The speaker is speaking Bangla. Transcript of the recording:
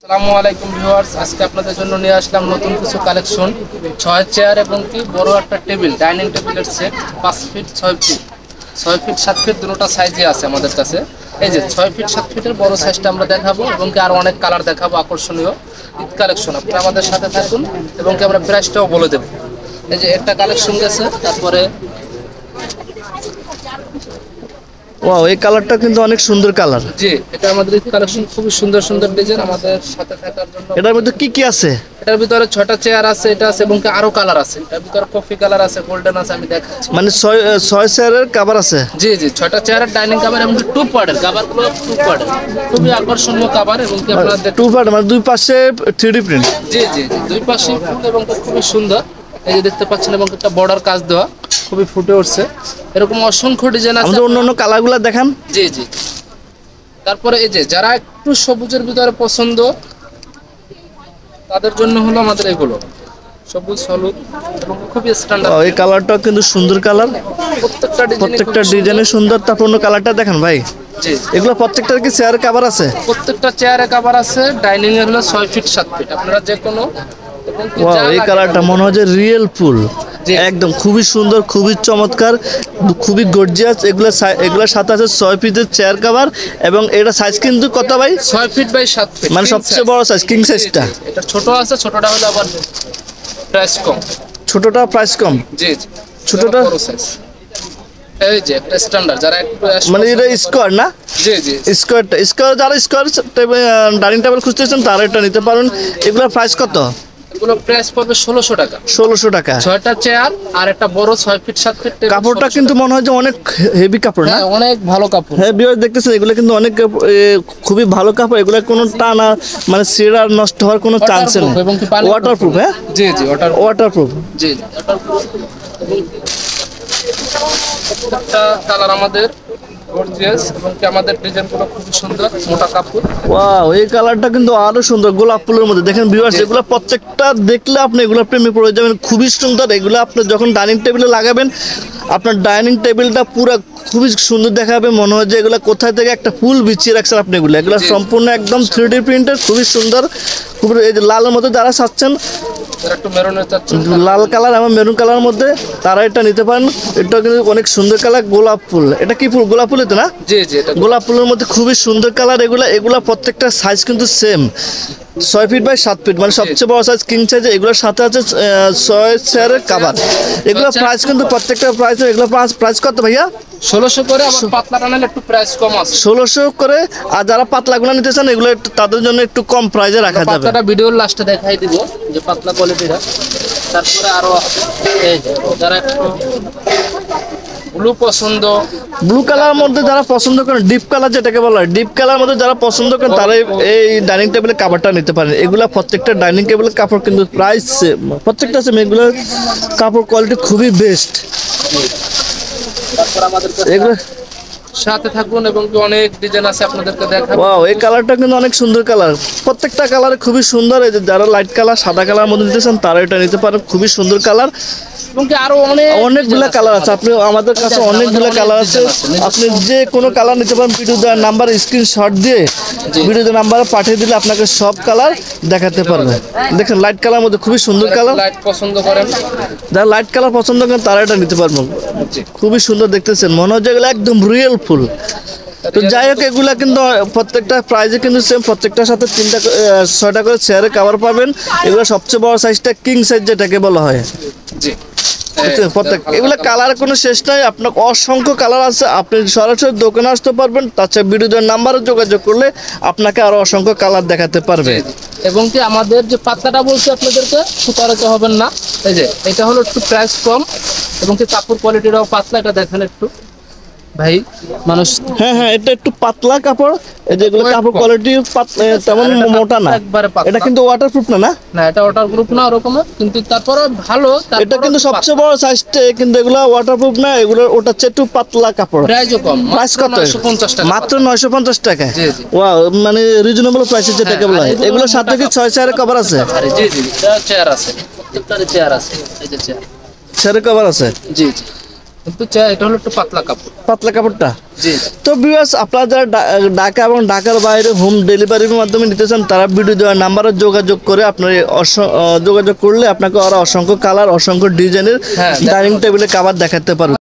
আসসালামু আলাইকুম ভিউয়ার্স, আজকে আপনাদের জন্য নিয়ে আসলাম নতুন কিছু কালেকশন। 6 চেয়ার এবং কি বড় একটা টেবিল, ডাইনিং টেবিলের set 5 feet 6 feet 6 feet 7 feet দুটোটা সাইজে আছে আমাদের কাছে। এই যে 6 ফিট 7 ফিটের বড় সাইজটা আমরা দেখাবো এবং কি আরো অনেক কালার দেখাবো, আকর্ষণীয় ঈদ কালেকশন। আপনারা আমাদের সাথে থাকুন এবং কি আমরা প্রাইসটাও বলে দেব। এই যে একটা কালেকশন গেছে, তারপরে ওয়াও, এই কালারটা কিন্তু অনেক সুন্দর কালার। জি, এটা আমাদের ঈদ কালেকশন, খুবই সুন্দর সুন্দর ডিজাইন। আমাদের সাথে থাকার জন্য এটার মধ্যে কি কি আছে? এটার ভিতরে 6টা চেয়ার আছে, এটা আছে এবং কি আরো কালার আছে। এটার ভিতরে কফি কালার আছে, গোল্ডেন আছে, আমি দেখাচ্ছি। মানে ছয় চেয়ারের কভার আছে। জি জি, 6টা চেয়ারের ডাইনিং কভার এবং টু পার্টের কভারগুলো, টু পার্টের খুবই আকর্ষণীয় কভার এবং কি আপনারা টু পার্ট মানে দুই পাশে 3D প্রিন্ট। জি জি জি, দুই পাশে ফুল এবং খুবই সুন্দর। এই যে দেখতে পাচ্ছেন এবং একটা বর্ডার কাজ দেওয়া, খুবই ফুটে উঠছে। এরকম অসংখ্য ডিজাইন আছে। আমাদের অন্যান্য কালারগুলো দেখান। জি জি, তারপরে এই যে যারা একটু সবুজের ভিতরে পছন্দ, তাদের জন্য হলো আমাদের এগুলো সবুজ হলুদ এবং খুবই স্ট্যান্ডার্ড। এই কালারটা কিন্তু সুন্দর কালার, প্রত্যেকটা ডিজাইনে সুন্দর। তারপর অন্য কালারটা দেখেন ভাই। জি, এগুলো প্রত্যেকটার কি চেয়ার কভার আছে? প্রত্যেকটা চেয়ারে কভার আছে। ডাইনিং এর হলো 6 ফিট 7 ফিট, আপনারা যে কোনো। ওয়াও, এই কালারটা মনে হয় যে রিয়েল ফুল, একদম খুবই সুন্দর, খুবই চমৎকার, খুবই গর্জিয়াস। এগুলোর সাথে আছে 6 ফিটের চেয়ার কভার এবং এটা সাইজ কিন্তু কত ভাই? 6 ফিট বাই 7 ফিট, মানে সবচেয়ে বড় সাইজ কিং সাইজটা। এটা ছোট আছে, ছোটটা হলো আবার প্রাইস কম। ছোটটা প্রাইস কম। জি জি, ছোটটা বড় সাইজ। এই যে একটা স্ট্যান্ডার্ড, যারা একটু মানে এটা স্কোয়ার না? জি জি, স্কোয়ার যারা স্কোয়ার ডাইনিং টেবিল খুঁজতেছেন তারা এটা নিতে পারেন। এগুলোর প্রাইস কত? এগুলো প্রাইস পড়বে 1600 টাকা। 1600 টাকা। 6টা চেয়ার আর একটা বড় 6 ফিট 7 ফিট। কাপড়টা কিন্তু মনে হয় যে অনেক হেভি কাপড় না? হ্যাঁ, অনেক ভালো কাপড়। হ্যাঁ ভিউয়ার দেখতেছেন, এগুলো কিন্তু অনেক খুবই ভালো কাপড়। এগুলো কোনো টানা মানে ছেঁড়া নষ্ট হওয়ার কোনো চান্স নেই। ওয়াটারপ্রুফ। হ্যাঁ জি জি, ওয়াটারপ্রুফ। জি জি, প্রত্যেকটা কালার আমাদের গর্জিয়াস এবং কি আমাদের ডিজাইনগুলো খুব সুন্দর, মোটা কাপড়। ওয়াও, এই কালারটা কিন্তু আরো সুন্দর, গোলাপ ফুলের মধ্যে। দেখেন ভিউয়ার্স, এগুলো প্রত্যেকটা দেখলে আপনি এগুলো প্রেমে পড়ে যাবেন, খুবই সুন্দর। এগুলো আপনি যখন ডাইনিং টেবিলে লাগাবেন, আপনার ডাইনিং টেবিলটা পুরো খুবই সুন্দর দেখাবে। মনে হয় যে এগুলো কোথায় থেকে একটা ফুল বিছিয়ে রাখছেন আপনি। এগুলো সম্পূর্ণ একদম 3D প্রিন্টের, খুবই সুন্দর। খুবই এই যে লালের মধ্যে যারা চাচ্ছেন, একটু মেরুনের চাচ্ছেন, লাল কালার এবং মেরুন কালারের মধ্যে, তারা এটা নিতে পারেন। এটা কিন্তু অনেক সুন্দর কালার, গোলাপ ফুল। এটা কি ফুল? গোলাপ ফুল তো না? জি জি, এটা গোলাপ ফুলের মধ্যে খুবই সুন্দর কালার। এগুলা প্রত্যেকটা সাইজ কিন্তু সেম, 6 ফিট বাই 7 ফিট, মানে সবচেয়ে বড় সাইজ কিং সাইজ। এগুলোর সাথে আছে 6 চেয়ারের কভার। এগুলো প্রাইস কিন্তু প্রত্যেকটা প্রাইস, এগুলো প্রাইস কত ভাইয়া? 1600 করে। আবার পাতলাটা নিলে একটু প্রাইস কম আছে, 1600 করে। আর যারা পাতলাগুলো নিতে চান, এগুলো তাদের জন্য একটু কম প্রাইসে রাখা যাবে। পাতলাটা ভিডিওর লাস্টে দেখাই দিব যে পাতলা কোয়ালিটিটা। তারপরে আরো এই যে যারা একটু ব্লু পছন্দ, ব্লু কালারের মধ্যে যারা পছন্দ করেন, ডিপ কালার যেটাকে বলা হয়, ডিপ কালার মধ্যে যারা পছন্দ করেন, তারা এই ডাইনিং টেবিলের কাপড়টা নিতে পারেন। এগুলা প্রত্যেকটা ডাইনিং টেবিলের কাপড় কিন্তু প্রাইস প্রত্যেকটা আছে। এগুলোর কাপড় কোয়ালিটি খুবই বেস্ট। তারপর আমাদের এগুলো সাথে থাকুন এবং কি অনেক ডিজাইন আছে আপনাদেরকে দেখাবো। ওয়াও, এই কালারটা কিন্তু অনেক সুন্দর কালার, প্রত্যেকটা কালার খুবই সুন্দর। এই যে যারা লাইট কালার, সাদা কালার মধ্যে নিতে চান, তারা এটা নিতে পারেন। খুবই সুন্দর কালার এবং কি আরো অনেকগুলা কালার আছে। আপনি আমাদের কাছে অনেকগুলো কালার আছে, আপনি যে কোনো কালার নিতে পারেন। ভিডিও দেওয়ার নাম্বার স্ক্রিনশট দিয়ে ভিডিও দেওয়ার নাম্বারে পাঠিয়ে দিলে আপনাকে সব কালার দেখাতে পারবে। দেখেন লাইট কালার মধ্যে খুবই সুন্দর কালার। লাইট পছন্দ করেন, যারা লাইট কালার পছন্দ করেন, তারা এটা নিতে পারবেন। খুবই সুন্দর দেখতেছেন, মনে হয় যেগুলো একদম রিয়েল ফুল। তো যাই হোক, এগুলা কিন্তু প্রত্যেকটা প্রাইজে কিন্তু সেম। প্রত্যেকটার সাথে 6টা করে চেয়ারে কভার পাবেন। এগুলো সবচেয়ে বড় সাইজটা কিং সাইজ যেটাকে বলা হয়। জি, এগুলো কালার কোনো শেষ নাই, আপনার অসংখ্য কালার আছে। আপনি সরাসরি দোকানে আসতে পারবেন, তাছাড়া ভিডিওর নাম্বারে যোগাযোগ করলে আপনাকে আরো অসংখ্য কালার দেখাতে পারবে। এবং কি আমাদের যে পাতলাটা বলছি আপনাদেরকে, সুতারাতে হবেন না। এই যে এটা হলো একটু প্রাইস কম এবং কি কাপড় কোয়ালিটিটাও পাতলা। এটা দেখেন একটু ভাই, মানুষ। হ্যাঁ, এটা একটু পাতলা কাপড়। এই যে এগুলো কাপড় কোয়ালিটি তেমন মোটা না। এটা কিন্তু ওয়াটারপ্রুফ না? না, এটা ওয়াটারপ্রুফ না ওরকম, কিন্তু তারপরে ভালো। এটা কিন্তু সবচেয়ে বড় সাইজটা, কিন্তু এগুলো ওয়াটারপ্রুফ না। এগুলো ওটা হচ্ছে একটু পাতলা কাপড়। প্রাইসও কম, প্রাইস কত? 950 টাকা, মাত্র 950 টাকা। জি জি, ওয়াও, মানে রিজনেবল প্রাইসে যেটাকে বলা হয়। এগুলোর সাথে কি 6 চেয়ারের কভার আছে? জি জি, চেয়ার আছে, প্রত্যেকটারই চেয়ার আছে। এই যে চেয়ার চেয়ারের কভার আছে। জি জি। কিন্তু এটা হলো একটু পাতলা কাপড়। পাতলা কাপড়টা। জি। তো ভিউয়ার্স, আপনারা যারা ঢাকা এবং ঢাকার বাইরে হোম ডেলিভারির মাধ্যমে নিতে চান, তারা ভিডিও দেওয়ার নাম্বারে যোগাযোগ করে আপনার যোগাযোগ করলে আপনাকে ওরা অসংখ্য কালার, অসংখ্য ডিজাইনের হ্যাঁ, ডাইনিং টেবিলে কাভার দেখাতে পারবে।